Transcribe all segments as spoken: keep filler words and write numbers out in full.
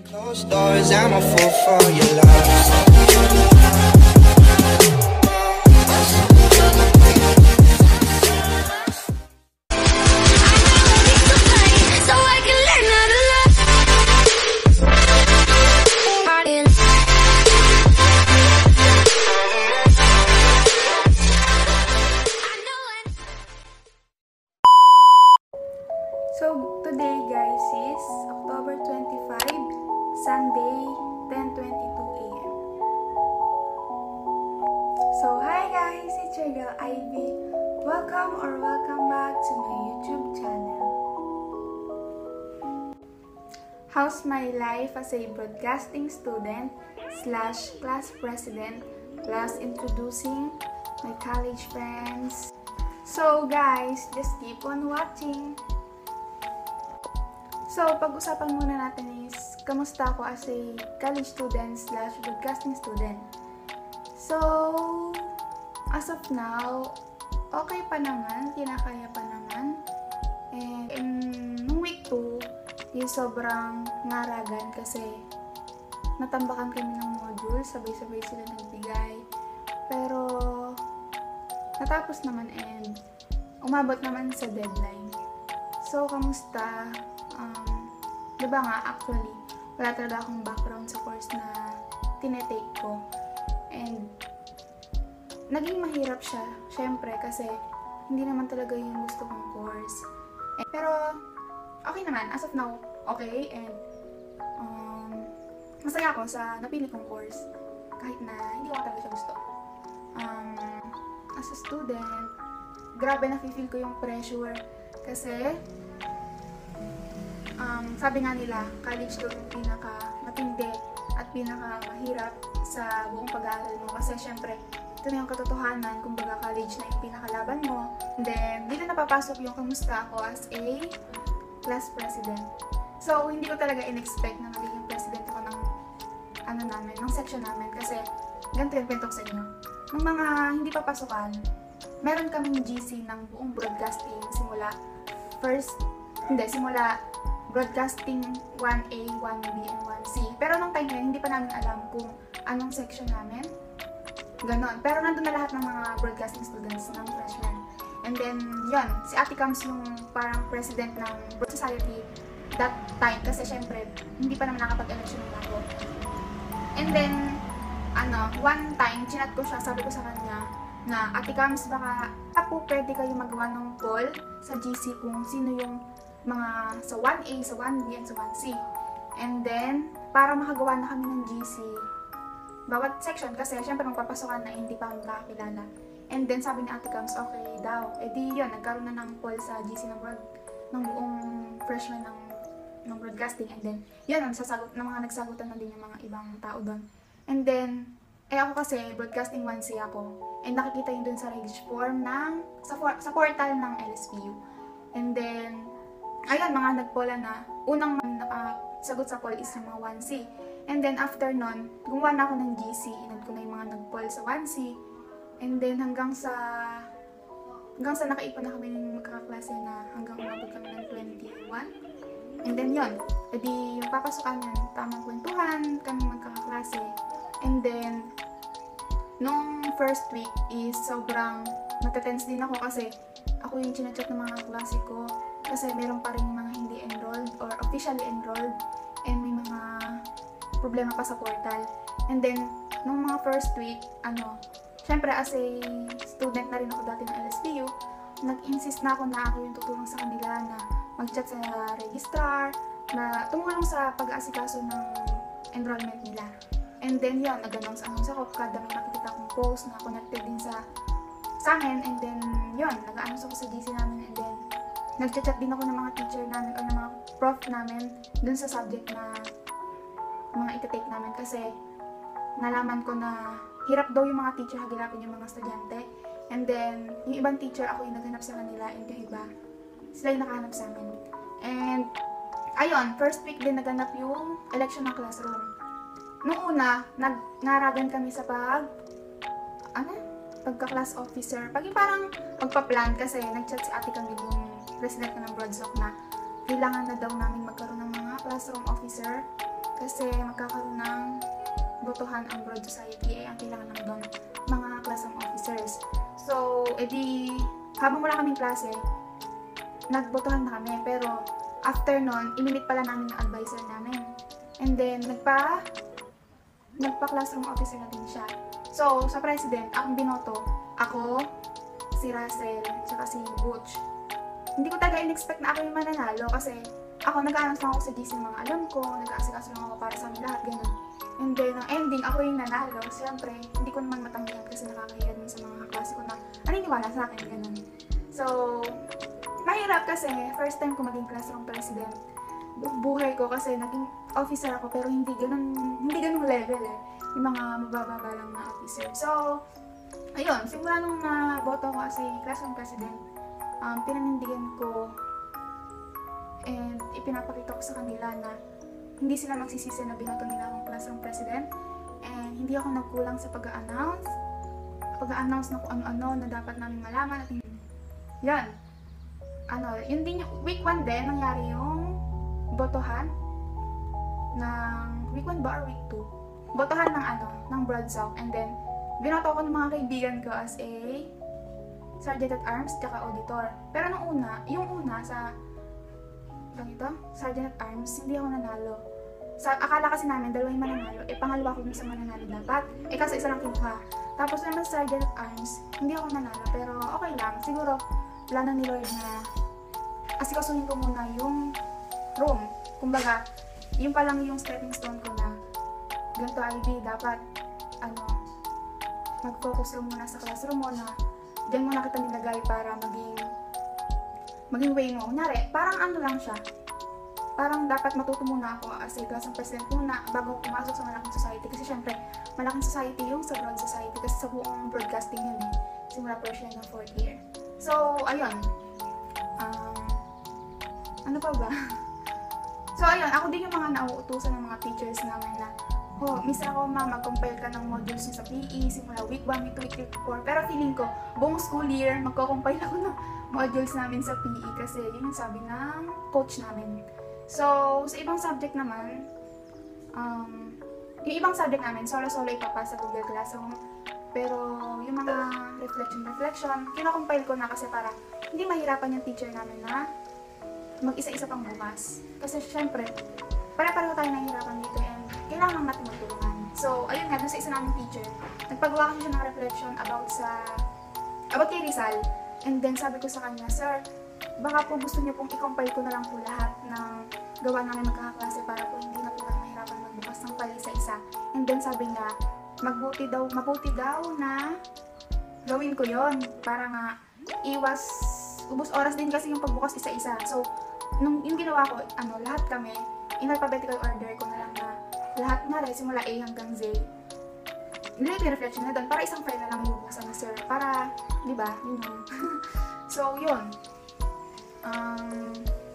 Closed doors, I'm a fool for your love. So, today guys is October twenty-fifth, Sunday, ten twenty-two a m So, hi guys! It's your girl Ivy. Welcome or welcome back to my YouTube channel. How's my life as a broadcasting student slash class president plus introducing my college friends? So guys, just keep on watching. So, pag-usapan muna natin is, kamusta ako as a college student slash broadcasting student. So, as of now, okay pa naman, kinakaya pa naman. And in nung week two, is sobrang ngaragan kasi natambakan kami ng module, sabay-sabay sila nagbigay. Pero, natapos naman and umabot naman sa deadline. So, kamusta? Um, diba nga, actually, wala talaga akong background sa course na tinetake ko. And, naging mahirap siya, syempre, kasi hindi naman talaga yung gusto kong course. And, pero, okay naman, as of now, okay, and um, masaya ako sa napili kong course, kahit na hindi ko talaga siya gusto. Um, as a student, grabe na feel ko yung pressure, kasi, Um, sabi nga nila, college daw yung pinaka-matindi at pinaka-mahirap sa buong pag-aaral mo. Kasi syempre, ito na yung katotohanan, kumbaga college na yung pinakalaban mo. And then, dito napapasok yung kamusta ako as a class president. So, hindi ko talaga in-expect na magiging president ako ng, ano namin, ng section namin. Kasi, ganito yung kwento ko sa inyo. Nung mga hindi papasukan, meron kaming G C ng buong broadcasting simula first, hindi, simula broadcasting one A, one B, and one C. Pero nung time na yun, hindi pa namin alam kung anong section namin. Ganon. Pero nandun na lahat ng mga broadcasting students ng freshman. And then, yun, si Ate Cams yung parang president ng Broad Society that time. Kasi syempre, hindi pa naman nakapag-election ng ako. And then, ano, one time, chinat ko siya, sabi ko sa kanya, na Ate Cams, baka po pwede kayo magawa ng poll sa G C kung sino yung mga sa one A, sa one B, and sa one C. And then, para makagawa na kami ng G C, bawat section, kasi syempre nung papasukan na hindi pa kami nakakilala. And then, sabi ni Ate Cams, okay daw. E di yun, nagkaroon na ng poll sa G C ng, broad, ng buong freshman ng, ng broadcasting. And then, yun, nagsasagot, ng mga nagsagutan na din yung mga ibang tao doon. And then, eh ako kasi, broadcasting one C ako. And nakikita yun dun sa registry form ng, sa, for, sa portal ng L S P U. And then, ayun, mga nagpola na, unang nakasagot sa poll is yung mga one C. And then, after nun, gumawa na ako ng G C, inad ko na yung mga nag-poll sa one C. And then, hanggang sa, hanggang sa nakaipon na kami ng magkakaklase na hanggang umabot kami ng twenty-one. And then, yun, edi yung papasukan yan, tamang kwentuhan, kami magkakaklase. And then, nung first week is sobrang natatense din ako kasi ako yung chinachat ng mga klase ko. Kasi meron pa rin mga hindi enrolled or officially enrolled and may mga problema pa sa portal. And then, nung mga first week, ano, syempre as a student na rin ako dati ng L S P U, nag-insist na ako na ako yung tutulong sa kanila na mag-chat sa registrar, na tumulong sa pag-aasikaso ng enrollment nila. And then yun, nag-announce-announce ako kada may nakikita akong post na connected din sa sa akin. And then yun, nag-announce ako sa G C namin. And then nag-chat din ako ng mga teacher namin o ng mga prof namin dun sa subject na mga ita-take namin kasi nalaman ko na hirap daw yung mga teacher hagilapin yung mga estudyante. And then, yung ibang teacher ako yung naghanap sa kanila and yung iba, sila yung nakahanap sa amin. And, ayun, first week din naganap yung election ng classroom. Nung una, nag-ngaragan kami sa pag, ano, pagka-class officer. Pag yung parang magpa-plan kasi nag-chat si Ate Camille yung president ng Broadsock na kailangan na daw namin magkaroon ng mga classroom officer Kasi magkakaroon ng botohan ang Broad Society, eh ang kailangan lang doon mga classroom officers. So, edi, habang wala kaming klase, nagbotohan na kami. Pero, after nun, imilit pala namin yung advisor namin. And then, nagpa, nagpa-classroom officer na din siya. So, sa president, akong binoto, ako, si Russell, tsaka si Butch. Hindi ko talaga in-expect na ako yung mananalo kasi ako, nag-announce lang ako sa G C ng mga alam ko, nag-aasikaso lang ako para sa amin lahat, ganun. And then, ang ending, ako yung nanalo. Siyempre, hindi ko naman matanggihan kasi nakakahiya din sa mga klase ko na naniniwala sa akin, ganun. So, mahirap kasi, first time ko maging classroom president. Bu- buhay ko kasi naging officer ako pero hindi ganun, hindi ganung level eh. Yung mga mabababa lang na officer. So, ayun, simula nung naboto ko kasi classroom president, um, pinanindigan ko and ipinapakita ko sa kanila na hindi sila magsisisi na binoto nila akong classroom president and hindi ako nagkulang sa pag-a-announce pag-a-announce na kung ano-ano na dapat namin malaman at hindi. Yan. Ano, yun din yung week one din, nangyari yung botohan ng week one ba or week two? Botohan ng ano, ng Broad South and then binoto ko ng mga kaibigan ko as a Sergeant at Arms tsaka auditor. Pero nung una, yung una sa ito, Sergeant at Arms, hindi ako nanalo. Sa, akala kasi namin, dalawa yung mananalo. Eh, pangalawa ko dun sa mananalo dapat. Eh, kasi isa lang kinuha. Tapos naman sa Sergeant at Arms, hindi ako nanalo. Pero okay lang. Siguro, plano ni Lord na asikasuhin ko muna yung room. Kumbaga, yun pa lang yung stepping stone ko na ganito I B, dapat, ano, mag-focus lang muna sa classroom mo na dyan muna kita nilagay para maging maging way mo. Kunyari, parang ano lang siya. Parang dapat matuto muna ako as a classroom president muna bago pumasok sa malaking society. Kasi syempre, malaking society yung sa Broad Society kasi sa buong broadcasting yun eh. Simula first year ng fourth year. So, ayun. Um, ano pa ba? So, ayun. Ako din yung mga nauutusan ng mga teachers namin na oh, miss ako ma, mag-compile ka ng modules sa P E, simula week one, week two, week three, week four. Pero feeling ko, buong school year, magko-compile ako ng modules namin sa P E kasi yun yung sabi ng coach namin. So, sa ibang subject naman, um, yung ibang subject namin, solo-solo ipapasa sa Google Classroom. Pero yung mga reflection-reflection, kinocompile ko na kasi para hindi mahirapan yung teacher namin na mag-isa-isa pang bukas. Kasi syempre, pare-pareho tayo nahihirapan dito and kailangan natin magtulungan. So, ayun nga, dun sa isa naming teacher, nagpagawa ko siya ng reflection about sa, about kay Rizal. And then sabi ko sa kanya, sir, baka po gusto niyo pong i-compile ko na lang po lahat ng gawa namin magkakaklase para po hindi na po lang mahirapan magbukas ng pala isa-isa. And then sabi niya, magbuti daw, mabuti daw na gawin ko yon para nga iwas, ubos oras din kasi yung pagbukas isa-isa. So, nung yung ginawa ko, ano, lahat kami, in alphabetical order ko na lang na lahat na rin, simula A hanggang Z. Nilagay yung reflection na doon, para isang file na lang bubuksan na sir, para, di ba, yun know. So, yun. Um,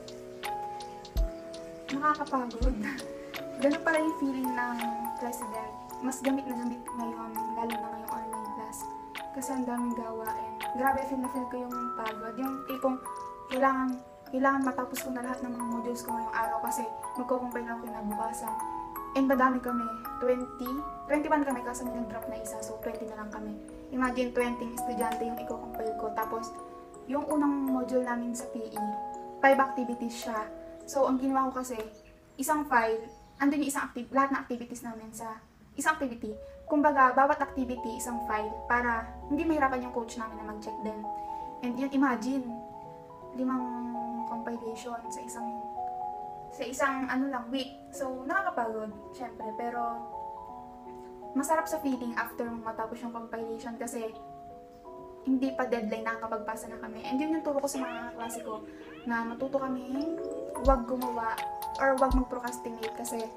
nakakapagod. Ganun pala yung feeling ng president. Mas gamit na gamit ngayon, lalo na ngayong online class. Kasi ang daming gawain. Grabe, feel na feel ko yung pagod. Yung tipong kailangan, kailangan matapos ko na lahat ng mga modules ko ngayong araw kasi magkukumpay na ako kinabukasan. And madami kami, twenty, twenty-one kami kasi may nag-drop na isa, so twenty na lang kami. Imagine, twenty estudyante yung ikukumpay ko. Tapos, yung unang module namin sa P E, five activities siya. So, ang ginawa ko kasi, isang file, andun yung isang activity, lahat ng activities namin sa isang activity. Kumbaga, bawat activity, isang file, para hindi mahirapan yung coach namin na mag-check din. And yun, imagine, limang compilation sa isang, sa isang, ano lang, week. So, nakakapagod, syempre, pero, masarap sa feeling after matapos yung compilation kasi, hindi pa deadline, nakakapagpasa na kami. And yun yung turo ko sa mga klase ko, na matuto kami, huwag gumawa, or huwag mag-procrastinate kasi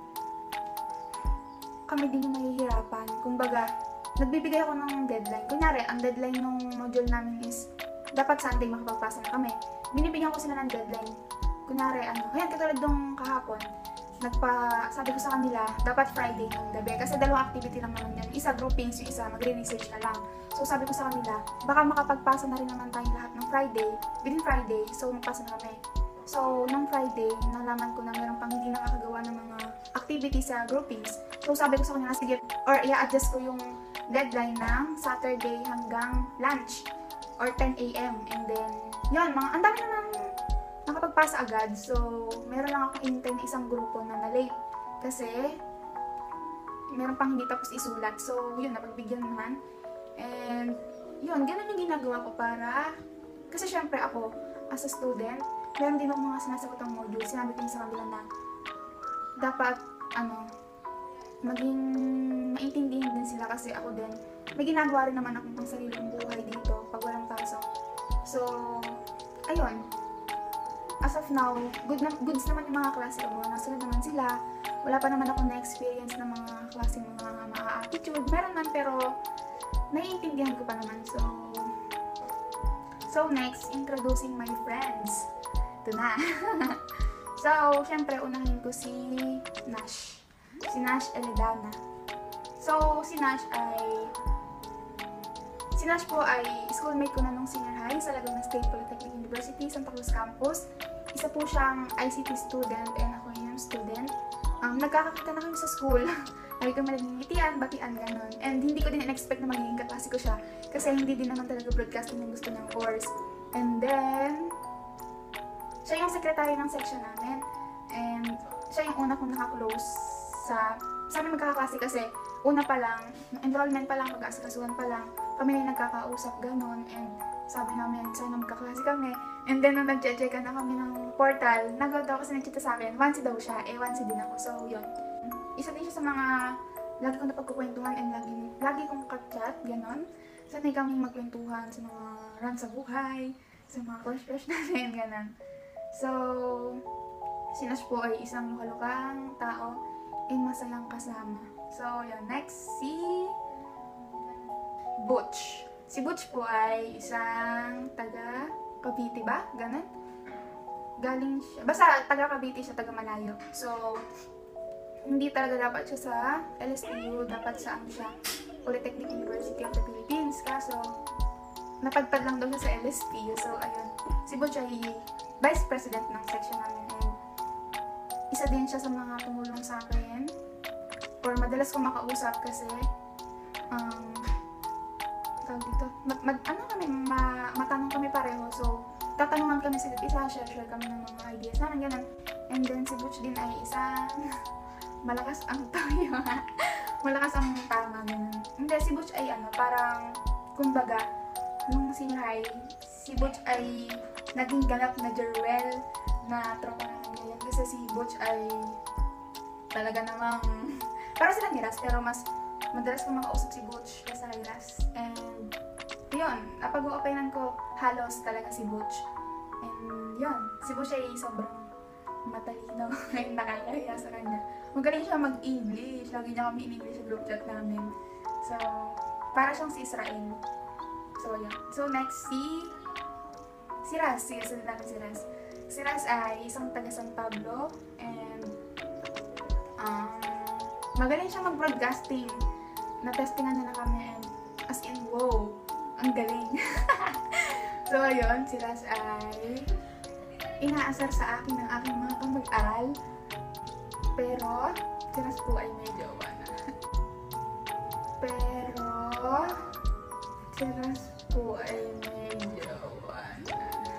kami din yung mahihirapan. Kumbaga, nagbibigay ako ng deadline. Kunyari, ang deadline ng module namin is, dapat Sunday makapagpasa na kami. Binibigyan ko sila ng deadline. Kunyari, ano, kaya katulad nung kahapon, nagpa, sabi ko sa kanila, dapat Friday ng gabi. Kasi dalawang activity lang naman yan. Isa groupings, yung isa magre-research na lang. So sabi ko sa kanila, baka makapagpasa na rin naman tayo lahat ng Friday, within Friday, so magpasa na kami. So, nung Friday, nalaman ko na meron pang hindi nakakagawa ng mga activities activity sa groupings. So sabi ko sa kanya, sige, or i-adjust ko yung deadline ng Saturday hanggang lunch or ten A M And then, yun, mga, ang dami namang nakapagpasa agad. So, meron lang akong intern na isang grupo na na-late. Kasi, meron pang hindi tapos isulat. So, yun, napagbigyan naman. And, yun, ganun yung ginagawa ko para, kasi syempre ako, as a student, meron din ako mga sinasagot ang module. Sinabi ko sa kanila na, dapat, ano, maging maintindihan din sila kasi ako din. May ginagawa rin naman akong pang sariling buhay dito pag walang pasok. So, ayun. As of now, good na, goods naman yung mga klase ko. Mga nasunod naman sila. Wala pa naman ako na-experience ng mga klase mga ma-attitude. Meron man pero naiintindihan ko pa naman. So, so next, introducing my friends. Ito na. So, syempre, unahin ko si Nash. Si Nash Eledana. So, si Nash ay... Si Nash po ay schoolmate ko na nung senior high sa Laguna State Polytechnic University, Santa Cruz Campus. Isa po siyang I C T student and ako yung student. Um, nagkakakita na kami sa school. Lagi kami nagingitian, batian, gano'n. And hindi ko din in-expect na magiging kaklase ko siya kasi hindi din naman talaga broadcasting yung gusto niyang course. And then, siya yung secretary ng section namin. And siya yung una kong nakaklose sa... Sa amin magkakaklase kasi una pa lang, enrollment pa lang, mag-aasikasuhan pa lang, kami na nagkakausap gano'n. And sabi namin, sana magkaklase kami. And then, nung nag-check na kami ng portal, nagawa daw kasi nag-chita sa akin, once daw siya, eh once din ako. So, yun. Isa din siya sa mga lagi kong napagkukwentuhan and lagi, lagi kong kat-chat, gano'n. Sanay kami magkwentuhan sa mga run sa buhay, sa mga crush-crush namin, gano'n. So, si Nash po ay isang lukalukang tao and masayang kasama. So, yun. Next, si Butch. Si Butch po ay isang taga Cavite ba? Ganun? Galing siya. Basta taga Cavite siya, taga Malayo. So, hindi talaga dapat siya sa L S T U. Dapat sa ano siya? Polytechnic University of the Philippines. Kaso, napadpad lang daw siya sa L S T U. So, ayun. Si Butch ay vice president ng section namin. And isa din siya sa mga tumulong sa akin. Or madalas kong makausap kasi um, tawag dito, mag, mag, ano kami, ma, matanong kami pareho. So, tatanungan kami sa isa, share-share kami ng mga ideas namin, ganun. And then, si Butch din ay isang malakas ang tayo. Malakas ang tama, ganun. Hindi, si Butch ay ano, parang, kumbaga, nung senior high, si Butch ay naging ganap na Jerwell na tropa namin ngayon. Kasi si Butch ay talaga namang, parang sila ni Ras, pero mas madalas ko makausap si Butch kaysa kay Ras. And, yun, napag-uupayan ko halos talaga si Butch. And, yun, si Butch ay sobrang matalino ay nakakaya sa kanya. Magaling siya mag-English. Lagi niya kami in-English sa group chat namin. So, para siyang si Israel. So, yun. So, next, si si Ras. Sige, sunod natin si Ras. Si Ras ay isang taga San Pablo. And, um, magaling siya mag-broadcasting. Na-testingan na na kami. And, as in, wow, ang galing. So, ayun, si Ras ay inaasar sa akin ng aking mga pag-aral. Pero, si Ras po ay medyo wala. Pero, si Ras po ay medyo wala.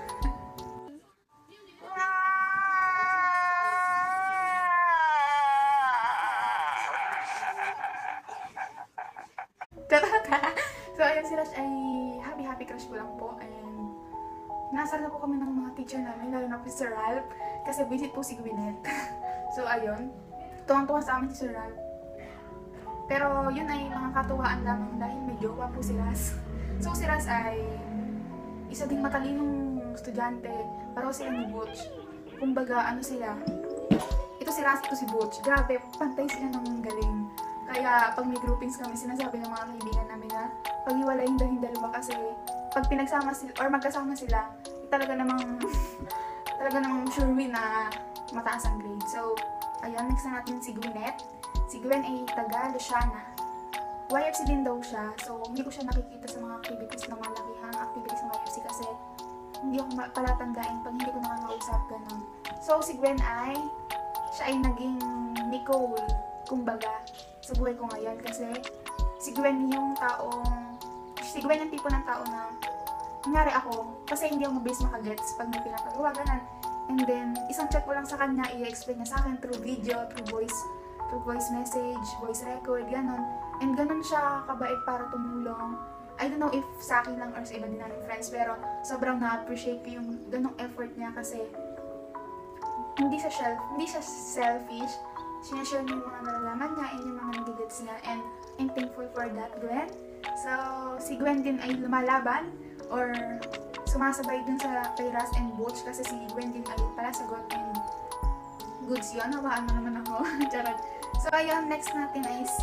So, ayun, si Ras ay happy-happy crush ko lang po. And, nasar na po kami ng mga teacher namin, lalo na po si Sir Ralph, kasi visit po si Gwyneth. So, ayun. Tuwang-tuwa sa amin si Sir Ralph. Pero, yun ay mga katuwaan lamang dahil may jowa po si Ras. So, si Ras ay isa ding matalinong estudyante. Pero sila ni Butch. Kumbaga, ano sila? Ito si Ras, ito si Butch. Grabe, pantay sila ng galing. Kaya, pag may groupings kami, sinasabi ng mga kaibigan namin na pag-iwalayin daw yung dalawa kasi pag pinagsama sila, or magkasama sila, talaga namang, talaga namang sure win na mataas ang grade. So, ayun, next na natin si Gwyneth. Si Gwen ay taga Luciana. Y F C din daw siya, so hindi ko siya nakikita sa mga activities na malakihang activities ng Y F C kasi hindi ako palatandaan pag hindi ko nakakausap, ganun. So, si Gwen ay, siya ay naging Nicole, kumbaga, sa buhay ko ngayon. Kasi si Gwen yung taong, si Gwen yung tipo ng tao na, nangyari ako, kasi hindi ako mabilis makagets pag may pinapagawa, ganun. And then, isang chat ko lang sa kanya, i-explain niya sa akin through video, through voice, through voice message, voice record, ganun. And ganun siya kabait para tumulong. I don't know if sa akin lang or sa iba din namin friends, pero sobrang na-appreciate ko yung ganung effort niya kasi hindi siya self, hindi siya selfish. Sinashare niya yung mga nalalaman niya and yung mga nagigets niya, and I'm thankful for that, Gwen. So, si Gwen din ay lumalaban or sumasabay dun sa kay Ras and Butch kasi si Gwen din ay pala sagot and goods yun. Hawaan mo naman ako. Charot. So, ayun, next natin ay si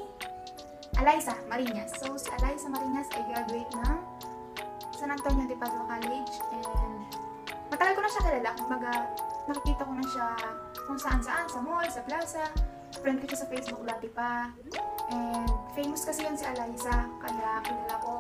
Alyssa Marinas. So, si Alyssa Marinas ay graduate ng San Antonio de Padua College, and matagal ko na siya kilala. Kumbaga, nakikita ko na siya kung saan-saan, sa mall, sa plaza. Friend ko siya sa Facebook dati pa. And famous kasi yan si Alyssa, kaya kilala ko.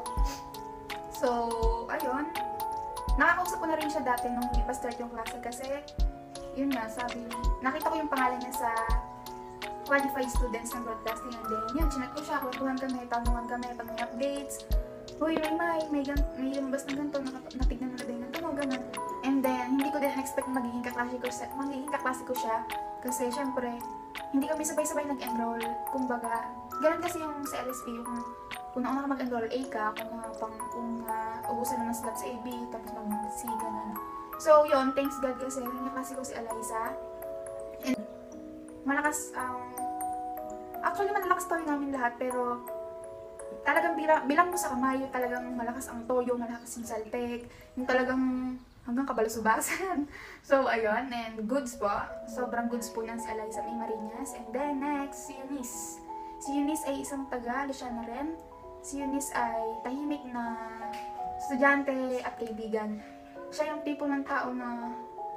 So, ayun. Nakakausap ko na rin siya dati nung hindi pa start yung klase kasi, yun nga, sabi, nakita ko yung pangalan niya sa qualified students ng broadcasting, and then yun, chinat ko siya, kwentuhan kami, tanungan kami pag may updates. Uy, may may, may, gan may lumabas na ganito, natignan mo na din ganito, no, ganun. And then, hindi ko din expect na magiging kaklase ko, magiging kaklase ko siya, kasi syempre, hindi kami sabay-sabay nag-enroll. Kumbaga, ganun kasi yung sa L S P, yung kung nauna ka mag-enroll A ka, kung na, pang, kung uh, ubusan naman slot sa A B, tapos mag-C, ganun. So, yun, thanks God kasi, yung kaklase ko si Alyssa. And, malakas, um, actually, malakas tayo namin lahat, pero talagang bilang, bilang mo sa kamay, yung talagang malakas ang toyo, malakas yung saltek, yung talagang hanggang kabalusubasan. So, ayun, and goods po. Sobrang goods po yan si Alyssa May Marinas. And then, next, si Eunice. Si Eunice ay isang taga Luciana rin. Si Eunice ay tahimik na estudyante at kaibigan. Siya yung tipo ng tao na,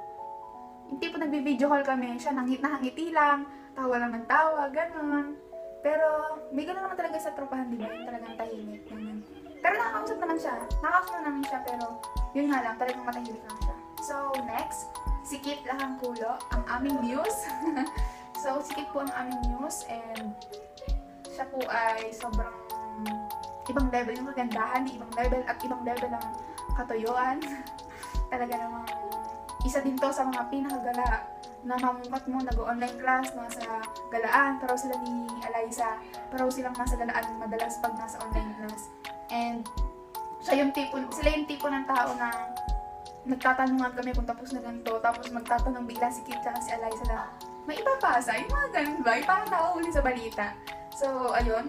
yung tipo nagbi-video call kami, siya nangit na hangiti lang, tawa lang ng tawa, ganun. Pero, may gano'n naman talaga sa tropahan, di ba? Yung talagang tahimik, ganun. Pero nakakausap naman siya. Nakakausap naman siya, pero yun nga lang, talagang matahimik lang siya. So, next, si Kit Lahangkulo, ang aming muse. So, si Kit po ang aming muse, and siya po ay sobrang ibang level yung kagandahan, ibang level at ibang level ng katuyuan. Talaga namang isa din to sa mga pinakagala na mamungkat mo, nag-online class, nasa galaan, pero sila ni Alyssa, pero silang nasa galaan madalas pag nasa online class. And siya yung tipo, sila yung tipo ng tao na nagtatanungan kami kung tapos na ganito, tapos magtatanong bigla si Kit at si Alyssa na, may ipapasa? Yung mga ganun ba? Yung parang nakahuli sa balita. So, ayun.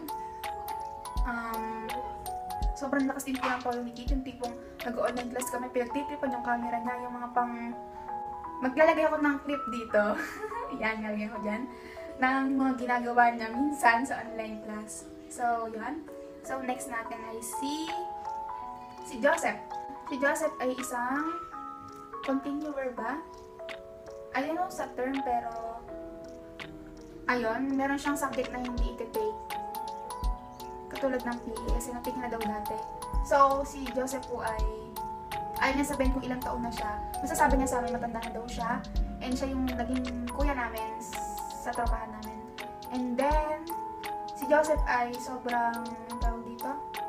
Um, sobrang lakas din po ng polo ni Kit, yung tipong nag-online class kami, pinagtitripan yung camera niya, yung mga pang maglalagay ako ng clip dito. Yan, nalagay ko dyan. Ng mga ginagawa niya minsan sa online class. So, yan. So, next natin ay si si Joseph. Si Joseph ay isang continuer ba? I don't know sa term, pero ayun, meron siyang subject na hindi iti-take. Katulad ng P E, kasi na-take na daw dati. So, si Joseph po ay ayaw niya sabihin kung ilang taon na siya. Masasabi niya sa amin matanda na daw siya. And siya yung naging kuya namin sa tropahan namin. And then, si Joseph ay sobrang, ang tawag dito?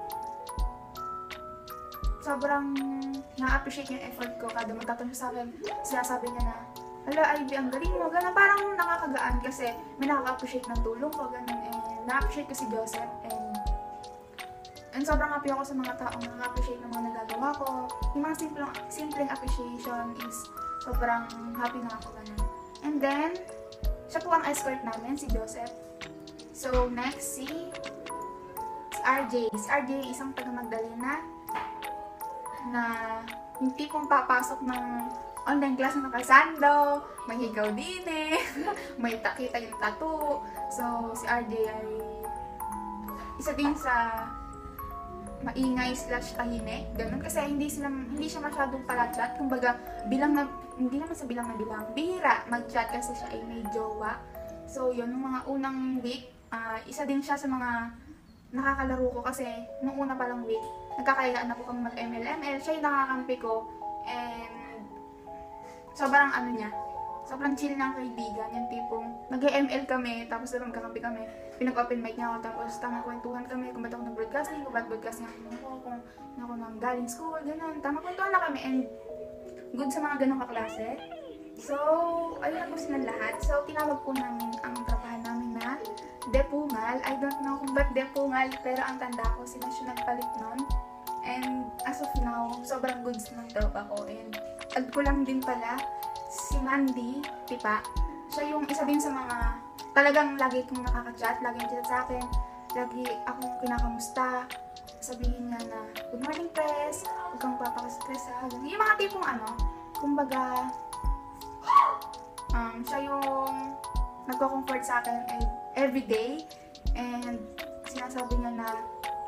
Sobrang na-appreciate yung effort ko. Kada magtatanong sa akin, sinasabi niya na, hala, Ivy, ang galing mo. Ganun, parang nakakagaan kasi may nakaka-appreciate ng tulong ko. Ganun, and na-appreciate ko si Joseph. And And sobrang happy ako sa mga taong nakaka-appreciate ng mga nagagawa ko. Yung mga simpleng, simpleng appreciation is sobrang happy na ako ganun. And then, siya po ang escort namin, si Joseph. So, next, si, si R J. Si R J, isang taga-Magdalena na yung tipong papasok ng online class na nakasando, may higaw din eh, may takita yung tattoo. So, si R J ay isa din sa maingay slash tahimik, ganun. Kasi hindi sila, hindi siya masyadong pala-chat. Kumbaga, bilang na, hindi naman sa bilang na bilang, bihira mag-chat kasi siya ay may jowa. So, yun, nung mga unang week, uh, isa din siya sa mga nakakalaro ko kasi nung una palang week, nagkakailaan na po kami mag-M L M L. Siya yung nakakampi ko, and sobrang ano niya, sobrang chill ng kaibigan. Yung tipong nag-M L kami, tapos diba magkakampi kami. Pinag-open mic niya ako, tapos tamang kwentuhan kami kung ba't ako nag-broadcasting, kung ba't broadcasting ako, kung ako nang galing school, gano'n. Tamang kwentuhan na kami and good sa mga ganong kaklase. So, ayun na po silang lahat. So, tinawag po namin ang trapahan namin na Depungal. I don't know kung ba't Depungal, pero ang tanda ko, sila siya nagpalit nun. And as of now, sobrang goods ng tropa ko. And add ko lang din pala, si Mandy, Tipa. Siya yung isa din sa mga talagang lagi kong nakaka-chat, lagi yung chat sa akin. Lagi akong kinakamusta. Sabihin niya na, good morning, press. Huwag kang papakas-stress ha. Yung mga tipong ano, kumbaga, um, siya yung nagko-comfort sa akin everyday. And sinasabi niya na,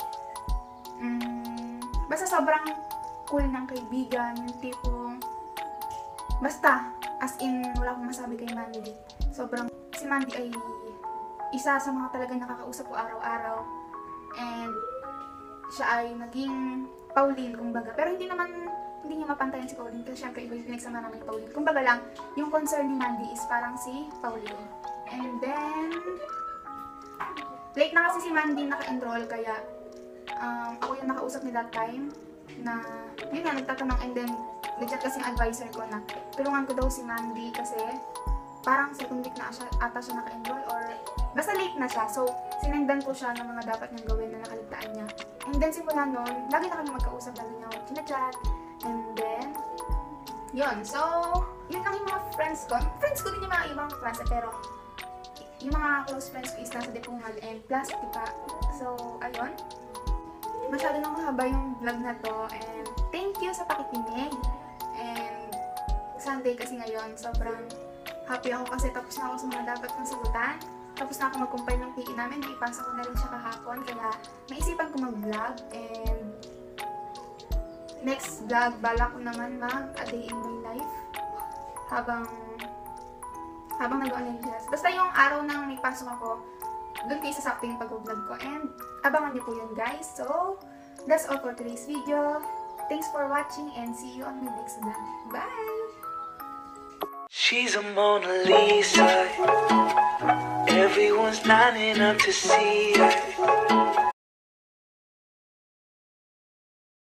um, basta sobrang cool ng kaibigan. Yung tipong, basta, as in, wala akong masabi kay Mandy. Sobrang, si Mandy ay isa sa mga talagang nakakausap ko araw-araw. And, siya ay naging Pauline, kumbaga. Pero hindi naman, hindi niya mapantayan si Pauline. Kasi syempre, iba yung pinagsama namin ni Pauline. Kumbaga lang, yung concern ni Mandy is parang si Pauline. And then, late na kasi si Mandy naka-enroll, kaya, um, ako yung nakausap ni that time, na, yun nga, nagtatanong, and then, nag-chat kasi yung advisor ko na tulungan ko daw si Mandy kasi parang second week na siya, ata siya naka-enroll or basta late na siya. So, sinendan ko siya ng mga dapat niyang gawin na nakaligtaan niya. And then, simula nun, lagi na kami magkausap, lagi niya ako chinachat. And then, yun. So, yun lang yung mga friends ko. Friends ko din yung mga ibang klase, pero yung mga close friends ko is nasa Depungal and plus, diba? So, ayun. Masyado nang mahaba yung vlog na to and thank you sa pakikinig. And Sunday kasi ngayon, sobrang happy ako kasi tapos na ako sa mga dapat kong sagutan. Tapos na ako mag-compile ng P E namin, naipasa ko na rin siya kahapon, kaya naisipan ko mag-vlog. And next vlog, bala ko naman mag a day in my life habang habang nag-online class. Basta yung araw nang may pasok ako, doon kayo sasakto yung pag-vlog ko. And abangan niyo po yun, guys. So, that's all for today's video. Thanks for watching and see you on my next vlog. Bye! She's a Mona Lisa. Everyone's lining up to see her.